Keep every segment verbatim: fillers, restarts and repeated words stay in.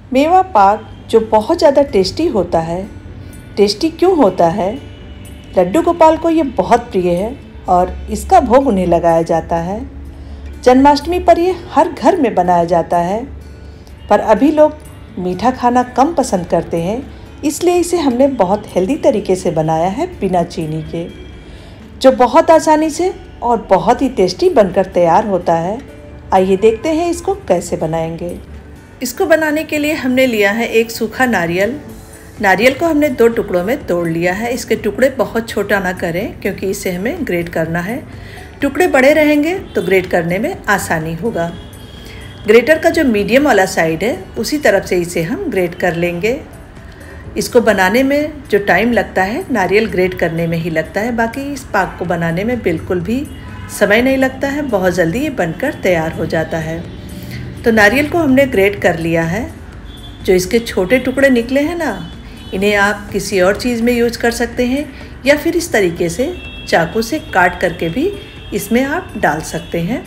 मेवा पाक जो बहुत ज़्यादा टेस्टी होता है। टेस्टी क्यों होता है? लड्डू गोपाल को ये बहुत प्रिय है और इसका भोग उन्हें लगाया जाता है। जन्माष्टमी पर ये हर घर में बनाया जाता है, पर अभी लोग मीठा खाना कम पसंद करते हैं, इसलिए इसे हमने बहुत हेल्दी तरीके से बनाया है बिना चीनी के, जो बहुत आसानी से और बहुत ही टेस्टी बनकर तैयार होता है। आइए देखते हैं इसको कैसे बनाएंगे। इसको बनाने के लिए हमने लिया है एक सूखा नारियल। नारियल को हमने दो टुकड़ों में तोड़ लिया है। इसके टुकड़े बहुत छोटा ना करें क्योंकि इसे हमें ग्रेट करना है। टुकड़े बड़े रहेंगे तो ग्रेट करने में आसानी होगा। ग्रेटर का जो मीडियम वाला साइड है उसी तरफ से इसे हम ग्रेट कर लेंगे। इसको बनाने में जो टाइम लगता है नारियल ग्रेट करने में ही लगता है, बाकी इस पाक को बनाने में बिल्कुल भी समय नहीं लगता है, बहुत जल्दी ये बनकर तैयार हो जाता है। तो नारियल को हमने ग्रेट कर लिया है। जो इसके छोटे टुकड़े निकले हैं ना, इन्हें आप किसी और चीज़ में यूज कर सकते हैं या फिर इस तरीके से चाकू से काट करके भी इसमें आप डाल सकते हैं।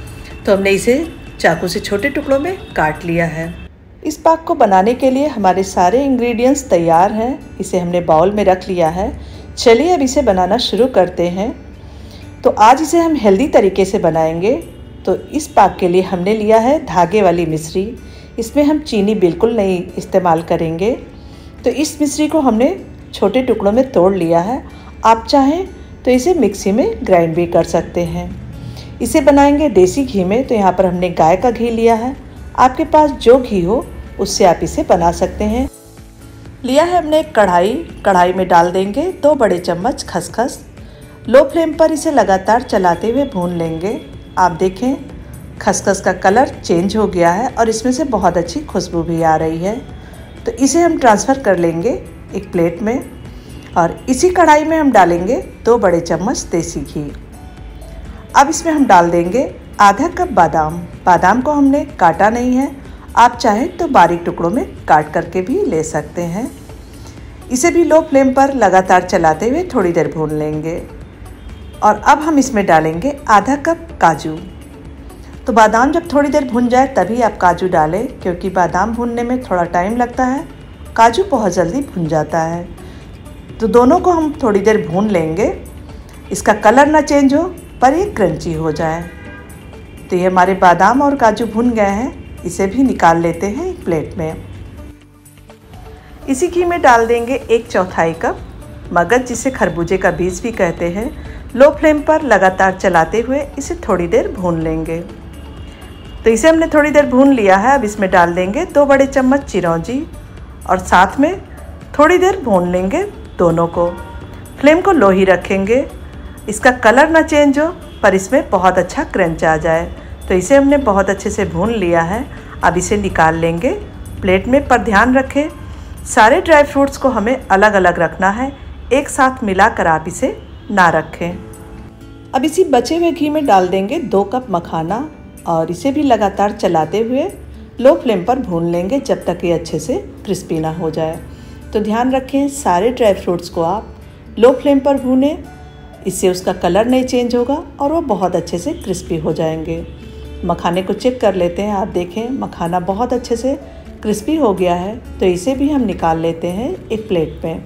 तो हमने इसे चाकू से छोटे टुकड़ों में काट लिया है। इस पाक को बनाने के लिए हमारे सारे इंग्रेडिएंट्स तैयार हैं। इसे हमने बाउल में रख लिया है। चलिए अब इसे बनाना शुरू करते हैं। तो आज इसे हम हेल्दी तरीके से बनाएंगे। तो इस पाक के लिए हमने लिया है धागे वाली मिश्री। इसमें हम चीनी बिल्कुल नहीं इस्तेमाल करेंगे। तो इस मिश्री को हमने छोटे टुकड़ों में तोड़ लिया है। आप चाहें तो इसे मिक्सी में ग्राइंड भी कर सकते हैं। इसे बनाएंगे देसी घी में। तो यहाँ पर हमने गाय का घी लिया है। आपके पास जो घी हो उससे आप इसे बना सकते हैं। लिया है हमने एक कढ़ाई। कढ़ाई में डाल देंगे दो बड़े चम्मच खसखस। लो फ्लेम पर इसे लगातार चलाते हुए भून लेंगे। आप देखें खसखस का कलर चेंज हो गया है और इसमें से बहुत अच्छी खुशबू भी आ रही है। तो इसे हम ट्रांसफ़र कर लेंगे एक प्लेट में और इसी कढ़ाई में हम डालेंगे दो बड़े चम्मच देसी घी। अब इसमें हम डाल देंगे आधा कप बादाम। बादाम को हमने काटा नहीं है, आप चाहें तो बारीक टुकड़ों में काट करके भी ले सकते हैं। इसे भी लो फ्लेम पर लगातार चलाते हुए थोड़ी देर भून लेंगे। और अब हम इसमें डालेंगे आधा कप काजू। तो बादाम जब थोड़ी देर भुन जाए तभी आप काजू डालें, क्योंकि बादाम भुनने में थोड़ा टाइम लगता है, काजू बहुत जल्दी भुन जाता है। तो दोनों को हम थोड़ी देर भून लेंगे। इसका कलर ना चेंज हो पर ये क्रंची हो जाए। तो ये हमारे बादाम और काजू भुन गए हैं। इसे भी निकाल लेते हैं एक प्लेट में। इसी घी में डाल देंगे एक चौथाई कप मगज, जिसे खरबूजे का बीज भी कहते हैं। लो फ्लेम पर लगातार चलाते हुए इसे थोड़ी देर भून लेंगे। तो इसे हमने थोड़ी देर भून लिया है। अब इसमें डाल देंगे दो बड़े चम्मच चिरौंजी और साथ में थोड़ी देर भून लेंगे दोनों को। फ्लेम को लो ही रखेंगे। इसका कलर ना चेंज हो पर इसमें बहुत अच्छा क्रंच आ जाए। तो इसे हमने बहुत अच्छे से भून लिया है। अब इसे निकाल लेंगे प्लेट में। पर ध्यान रखें सारे ड्राई फ्रूट्स को हमें अलग अलग रखना है, एक साथ मिलाकर आप इसे ना रखें। अब इसी बचे हुए घी में डाल देंगे दो कप मखाना और इसे भी लगातार चलाते हुए लो फ्लेम पर भून लेंगे जब तक ये अच्छे से क्रिस्पी ना हो जाए। तो ध्यान रखें सारे ड्राई फ्रूट्स को आप लो फ्लेम पर भूनें, इससे उसका कलर नहीं चेंज होगा और वो बहुत अच्छे से क्रिस्पी हो जाएंगे। मखाने को चेक कर लेते हैं। आप देखें मखाना बहुत अच्छे से क्रिस्पी हो गया है। तो इसे भी हम निकाल लेते हैं एक प्लेट में।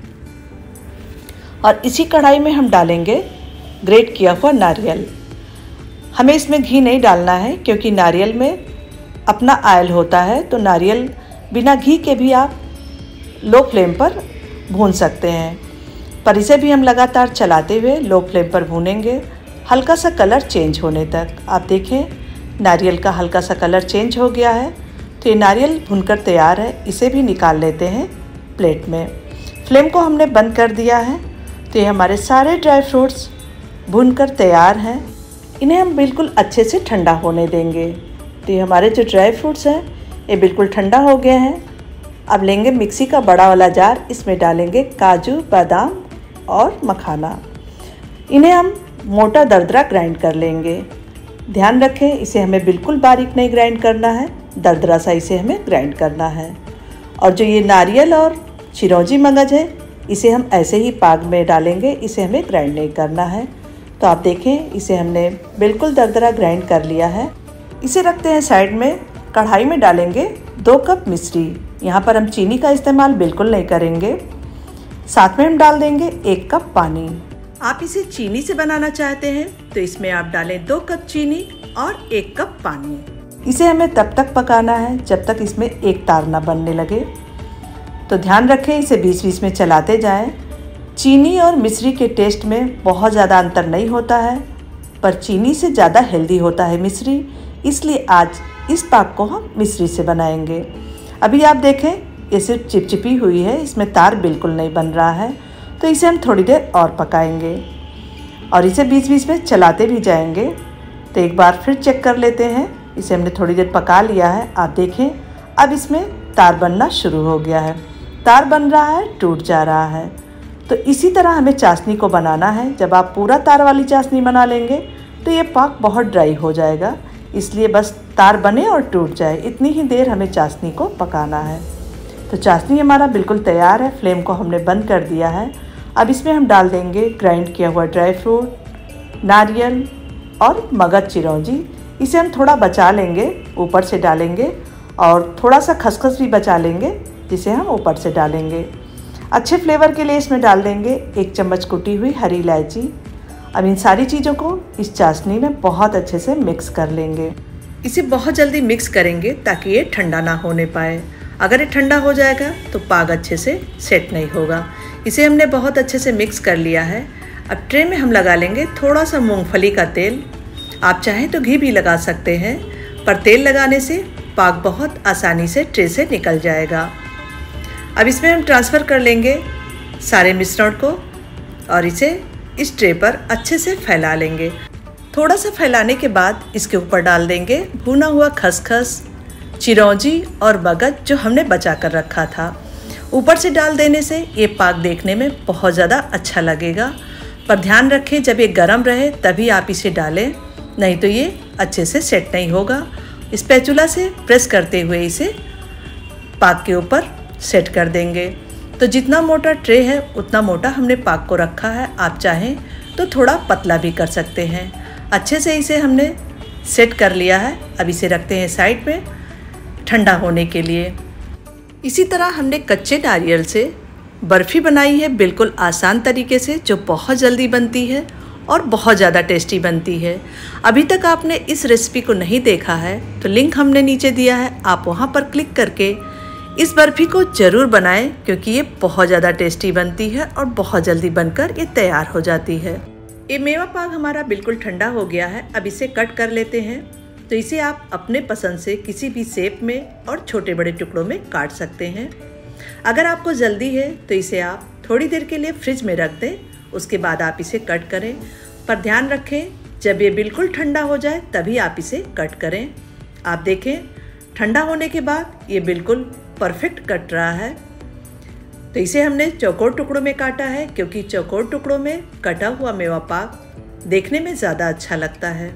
और इसी कढ़ाई में हम डालेंगे ग्रेट किया हुआ नारियल। हमें इसमें घी नहीं डालना है क्योंकि नारियल में अपना ऑयल होता है। तो नारियल बिना घी के भी आप लो फ्लेम पर भून सकते हैं, पर इसे भी हम लगातार चलाते हुए लो फ्लेम पर भूनेंगे हल्का सा कलर चेंज होने तक। आप देखें नारियल का हल्का सा कलर चेंज हो गया है। तो ये नारियल भुनकर तैयार है। इसे भी निकाल लेते हैं प्लेट में। फ्लेम को हमने बंद कर दिया है। तो ये हमारे सारे ड्राई फ्रूट्स भुनकर तैयार हैं। इन्हें हम बिल्कुल अच्छे से ठंडा होने देंगे। तो ये हमारे जो ड्राई फ्रूट्स हैं ये बिल्कुल ठंडा हो गए हैं। अब लेंगे मिक्सी का बड़ा वाला जार। इसमें डालेंगे काजू, बादाम और मखाना। इन्हें हम मोटा दरदरा ग्राइंड कर लेंगे। ध्यान रखें इसे हमें बिल्कुल बारीक नहीं ग्राइंड करना है, दरदरा सा इसे हमें ग्राइंड करना है। और जो ये नारियल और चिरौंजी मगज है इसे हम ऐसे ही पाग में डालेंगे, इसे हमें ग्राइंड नहीं करना है। तो आप देखें इसे हमने बिल्कुल दरदरा ग्राइंड कर लिया है। इसे रखते हैं साइड में। कढ़ाई में डालेंगे दो कप मिश्री। यहाँ पर हम चीनी का इस्तेमाल बिल्कुल नहीं करेंगे। साथ में हम डाल देंगे एक कप पानी। आप इसे चीनी से बनाना चाहते हैं तो इसमें आप डालें दो कप चीनी और एक कप पानी। इसे हमें तब तक पकाना है जब तक इसमें एक तार ना बनने लगे। तो ध्यान रखें, इसे बीच बीच में चलाते जाएं। चीनी और मिश्री के टेस्ट में बहुत ज़्यादा अंतर नहीं होता है, पर चीनी से ज़्यादा हेल्दी होता है मिश्री, इसलिए आज इस पाक को हम मिश्री से बनाएंगे। अभी आप देखें ये सिर्फ चिपचिपी हुई है, इसमें तार बिल्कुल नहीं बन रहा है। तो इसे हम थोड़ी देर और पकाएंगे और इसे बीच बीच में चलाते भी जाएंगे। तो एक बार फिर चेक कर लेते हैं। इसे हमने थोड़ी देर पका लिया है। आप देखें अब इसमें तार बनना शुरू हो गया है। तार बन रहा है, टूट जा रहा है। तो इसी तरह हमें चाशनी को बनाना है। जब आप पूरा तार वाली चाशनी बना लेंगे तो ये पाक बहुत ड्राई हो जाएगा, इसलिए बस तार बने और टूट जाए, इतनी ही देर हमें चाशनी को पकाना है। तो चाशनी हमारा बिल्कुल तैयार है। फ्लेम को हमने बंद कर दिया है। अब इसमें हम डाल देंगे ग्राइंड किया हुआ ड्राई फ्रूट, नारियल और मगज चिरौंजी। इसे हम थोड़ा बचा लेंगे, ऊपर से डालेंगे, और थोड़ा सा खसखस भी बचा लेंगे जिसे हम ऊपर से डालेंगे। अच्छे फ्लेवर के लिए इसमें डाल देंगे एक चम्मच कुटी हुई हरी इलायची। अब इन सारी चीज़ों को इस चाशनी में बहुत अच्छे से मिक्स कर लेंगे। इसे बहुत जल्दी मिक्स करेंगे ताकि ये ठंडा ना होने पाए। अगर ये ठंडा हो जाएगा तो पाक अच्छे से सेट नहीं होगा। इसे हमने बहुत अच्छे से मिक्स कर लिया है। अब ट्रे में हम लगा लेंगे थोड़ा सा मूंगफली का तेल। आप चाहें तो घी भी लगा सकते हैं, पर तेल लगाने से पाक बहुत आसानी से ट्रे से निकल जाएगा। अब इसमें हम ट्रांसफ़र कर लेंगे सारे मिश्रण को और इसे इस ट्रे पर अच्छे से फैला लेंगे। थोड़ा सा फैलाने के बाद इसके ऊपर डाल देंगे भुना हुआ खसखस, चिरौंजी और मगज जो हमने बचा कर रखा था। ऊपर से डाल देने से ये पाक देखने में बहुत ज़्यादा अच्छा लगेगा, पर ध्यान रखें जब ये गर्म रहे तभी आप इसे डालें, नहीं तो ये अच्छे से सेट नहीं होगा। स्पैचुला से प्रेस करते हुए इसे पाक के ऊपर सेट कर देंगे। तो जितना मोटा ट्रे है उतना मोटा हमने पाक को रखा है। आप चाहें तो थोड़ा पतला भी कर सकते हैं। अच्छे से इसे हमने सेट कर लिया है। अब इसे रखते हैं साइड में ठंडा होने के लिए। इसी तरह हमने कच्चे नारियल से बर्फ़ी बनाई है बिल्कुल आसान तरीके से, जो बहुत जल्दी बनती है और बहुत ज़्यादा टेस्टी बनती है। अभी तक आपने इस रेसिपी को नहीं देखा है तो लिंक हमने नीचे दिया है, आप वहाँ पर क्लिक करके इस बर्फ़ी को ज़रूर बनाएं, क्योंकि ये बहुत ज़्यादा टेस्टी बनती है और बहुत जल्दी बनकर ये तैयार हो जाती है। ये मेवा पाक हमारा बिल्कुल ठंडा हो गया है। अब इसे कट कर लेते हैं। तो इसे आप अपने पसंद से किसी भी शेप में और छोटे बड़े टुकड़ों में काट सकते हैं। अगर आपको जल्दी है तो इसे आप थोड़ी देर के लिए फ्रिज में रख दें, उसके बाद आप इसे कट करें। पर ध्यान रखें जब ये बिल्कुल ठंडा हो जाए तभी आप इसे कट करें। आप देखें ठंडा होने के बाद ये बिल्कुल परफेक्ट कट रहा है। तो इसे हमने चौकोर टुकड़ों में काटा है, क्योंकि चौकोर टुकड़ों में कटा हुआ मेवा पाक देखने में ज़्यादा अच्छा लगता है।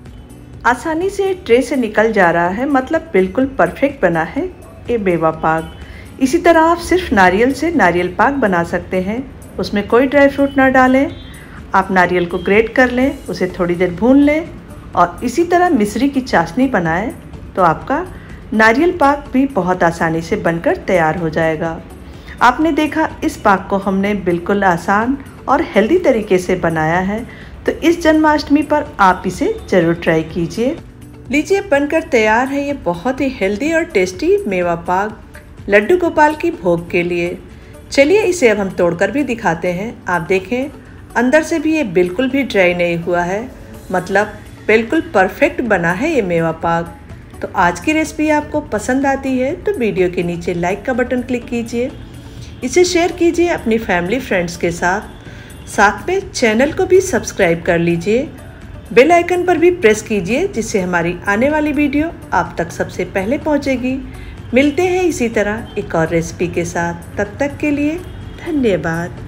आसानी से ट्रे से निकल जा रहा है, मतलब बिल्कुल परफेक्ट बना है ये मेवा पाक। इसी तरह आप सिर्फ नारियल से नारियल पाक बना सकते हैं, उसमें कोई ड्राई फ्रूट ना डालें। आप नारियल को ग्रेट कर लें, उसे थोड़ी देर भून लें और इसी तरह मिश्री की चाशनी बनाएं, तो आपका नारियल पाक भी बहुत आसानी से बनकर तैयार हो जाएगा। आपने देखा इस पाक को हमने बिल्कुल आसान और हेल्दी तरीके से बनाया है, तो इस जन्माष्टमी पर आप इसे ज़रूर ट्राई कीजिए। लीजिए बनकर तैयार है ये बहुत ही हेल्दी और टेस्टी मेवा पाक लड्डू गोपाल की भोग के लिए। चलिए इसे अब हम तोड़कर भी दिखाते हैं। आप देखें अंदर से भी ये बिल्कुल भी ड्राई नहीं हुआ है, मतलब बिल्कुल परफेक्ट बना है ये मेवा पाक। तो आज की रेसिपी आपको पसंद आती है तो वीडियो के नीचे लाइक का बटन क्लिक कीजिए, इसे शेयर कीजिए अपनी फैमिली फ्रेंड्स के साथ। साथ में चैनल को भी सब्सक्राइब कर लीजिए, बेल आइकन पर भी प्रेस कीजिए, जिससे हमारी आने वाली वीडियो आप तक सबसे पहले पहुंचेगी। मिलते हैं इसी तरह एक और रेसिपी के साथ, तब तक के लिए धन्यवाद।